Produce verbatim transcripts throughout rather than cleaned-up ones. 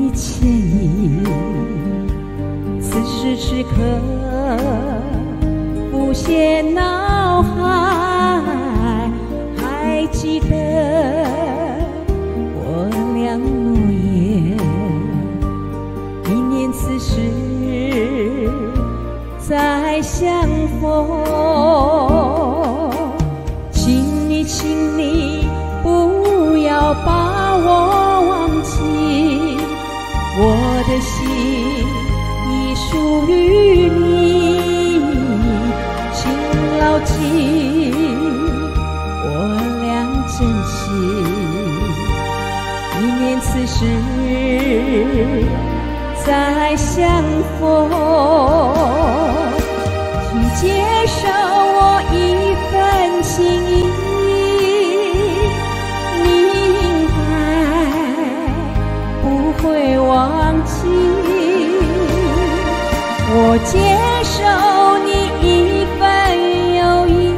滴歉意，此时此刻浮现脑海，还记得我俩诺言，明年此时再相逢。请你，请你不要把我忘记，我的心已属于你，请牢记我俩珍惜，一念此时再相逢。请接受我一份情意，明白不会忘记，我接受你一份友谊，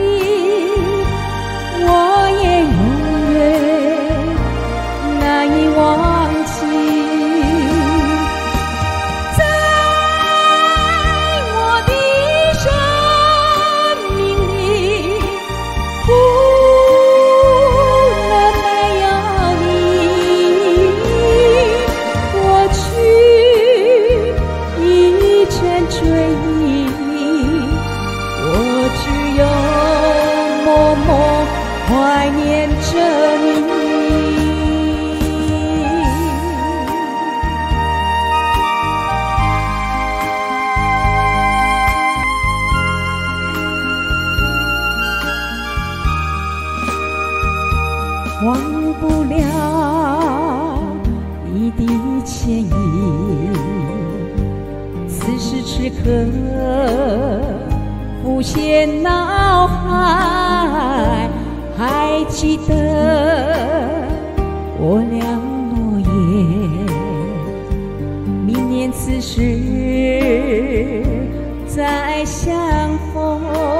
我也永远难以忘记。在我的生命里，不能没有你，过去一尘追忆，我只有默默怀念着你。忘不了一滴歉意，此时此刻浮现脑海，还记得我俩诺言，明年此时再相逢。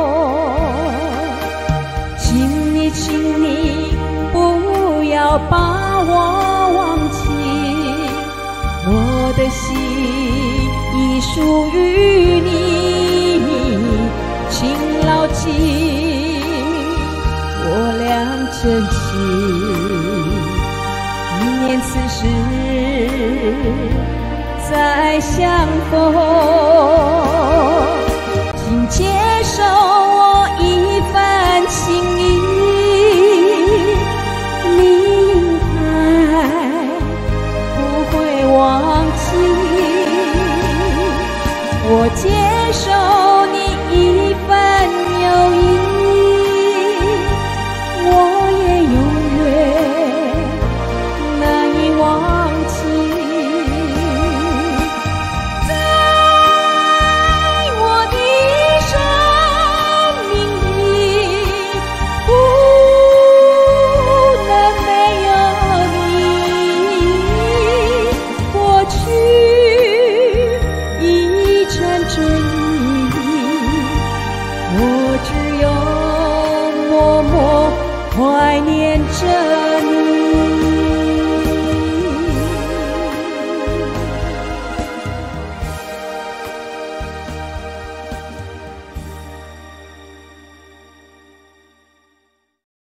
请你，请你不要把我忘记，我的心已属于你，请牢记我俩珍惜，一念此时再相逢。请接受我一份情意，明白不会忘记，我接受你一份友谊，我也永远难以忘记。在我的生命里，不能没有你，过去一尘追忆，我只有默默怀念。